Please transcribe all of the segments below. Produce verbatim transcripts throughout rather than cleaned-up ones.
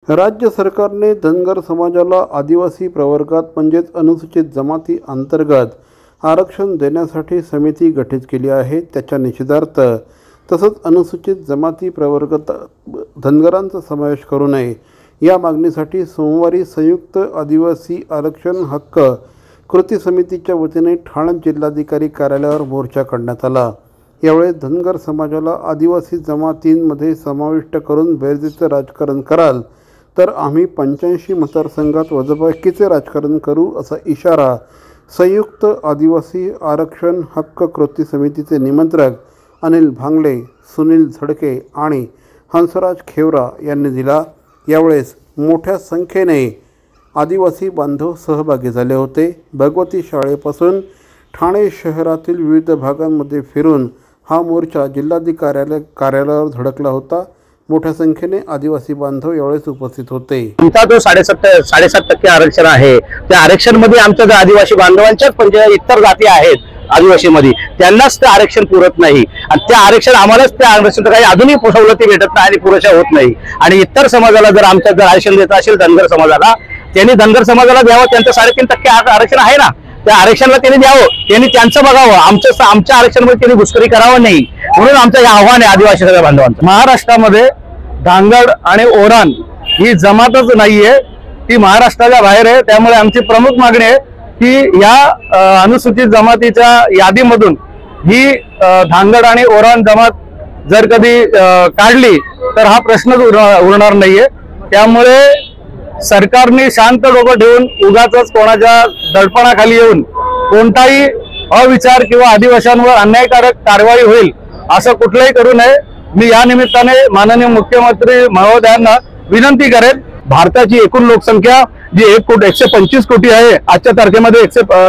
राज्य सरकारने धनगर समाजाला आदिवासी प्रवर्गात म्हणजेच अनुसूचित जमाती अंतर्गत आरक्षण देण्यासाठी समिती गठीत केली आहे। त्याच्या निषेधार्थ तसंच अनुसूचित जमाती प्रवर्गात धनगरांचा समावेश करू नये या मागणीसाठी सोमवारी संयुक्त आदिवासी आरक्षण हक्क कृती समितीच्या वतीने ठाणे जिल्हाधिकारी कार्यालयावर मोर्चा काढण्यात आला। यावेळी धनगर समाजाला आदिवासी जमातींमध्ये समाविष्ट करून बेरजेचं राजकारण कराल तर आम्ही पंच्याऐंशी मतदारसंघात वजाबाकीचे राजकारण करू असा इशारा संयुक्त आदिवासी आरक्षण हक्क कृती समितीचे निमंत्रक अनिल भांगले, सुनील झडके आणि हंसराज खेवरा यांनी दिला। यावेळेस मोठ्या संख्येने आदिवासी बांधव सहभागी झाले होते। भगवती शाळेपासून ठाणे शहरातील विविध भागांमध्ये फिरून हा मोर्चा जिल्हाधिकारी कार्यालयावर धडकला होता। मोठ्या संख्येने आदिवासी बांधव यावेळेस उपस्थित होते। आमचा जो साडेसात साडेसात टक्के आरक्षण आहे त्या आरक्षण मध्ये आमच्या ज्या आदिवासी बांधवांच्याच म्हणजे इतर जाती आहेत आदिवासीमध्ये त्यांनाच ते आरक्षण पुरत नाही आणि त्या आरक्षण आम्हालाच त्या आरक्षण काही आधुनिक सवलती भेटत नाही आणि पुरेशा होत नाही। आणि इतर समाजाला जर आमच्या जर आरक्षण देत असेल धनगर समाजाला त्यांनी धनगर समाजाला द्यावं। त्यांचं साडेतीन टक्के आरक्षण आहे ना, त्या आरक्षणाला त्यांनी द्यावं, त्यांनी त्यांचं बघावं, आमचं आमच्या आरक्षणामध्ये त्यांनी घुसखोरी करावं नाही। म्हणून आमचं हे आव्हान आहे आदिवासी सगळ्या बांधवांचं। महाराष्ट्रामध्ये धांगड आणि ओरान ही जमातच नाहीये, ती महाराष्ट्राच्या बाहेर आहे। त्यामुळे आमची प्रमुख मागणी आहे की या अनुसूचित जमातीच्या यादीमधून ही धांगड आणि ओरान जमात जर कधी काढली तर हा प्रश्नच उरणार नाहीये। त्यामुळे सरकारने शांत डोकं ठेवून उगाचच कोणाच्या दडपणाखाली येऊन कोणताही अविचार किंवा आदिवासींवर अन्यायकारक कारवाई होईल असं कुठलंही करू नये। मी या निमित्ताने माननीय मुख्यमंत्री महोदयांना विनंती करेन, भारताची एकूण लोकसंख्या जी एक कोटी एकशे पंचवीस कोटी आहे, आजच्या तारखेमध्ये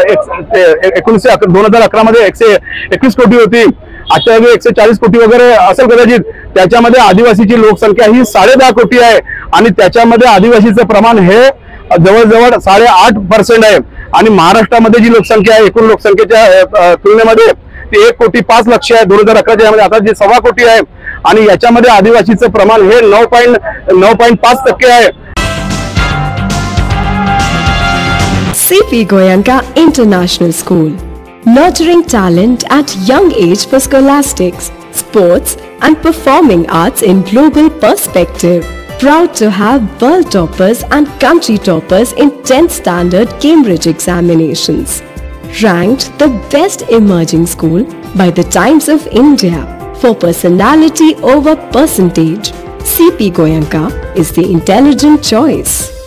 एकशे एकोणीसशे दोन हजार अकरा मध्ये एकशे एकवीस कोटी होती, आजच्या एकशे चाळीस कोटी वगैरे असेल कदाचित। त्याच्यामध्ये आदिवासीची लोकसंख्या ही साडे दहा कोटी आहे आणि त्याच्यामध्ये आदिवासीचं प्रमाण हे जवळजवळ साडे आठ पर्सेंट आहे। आणि महाराष्ट्रामध्ये जी लोकसंख्या आहे एकूण लोकसंख्येच्या तुलनेमध्ये ती एक कोटी पाच लक्ष आहे दोन हजार अकराच्या मध्ये, आता जी सव्वा कोटी आहे आणि याच्यामध्ये आदिवासीचं प्रमाण हे नऊ पॉईंट नऊ पॉईंट पाच टक्के आहे। C P Goenka International School, nurturing talent at young age for scholastics, sports and performing arts in global perspective. Proud to have world toppers and country toppers in tenth standard Cambridge examinations. Ranked the best emerging school by the Times of India for personality over percentage. C P Goenka is the intelligent choice.